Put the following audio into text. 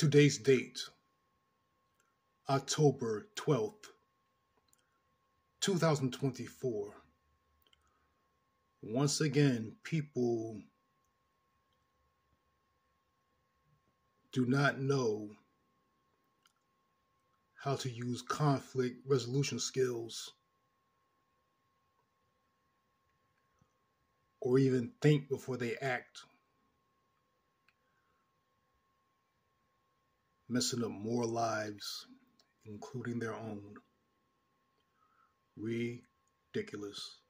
Today's date, October 12th, 2024. Once again, people do not know how to use conflict resolution skills or even think before they act, messing up more lives, including their own. Ridiculous.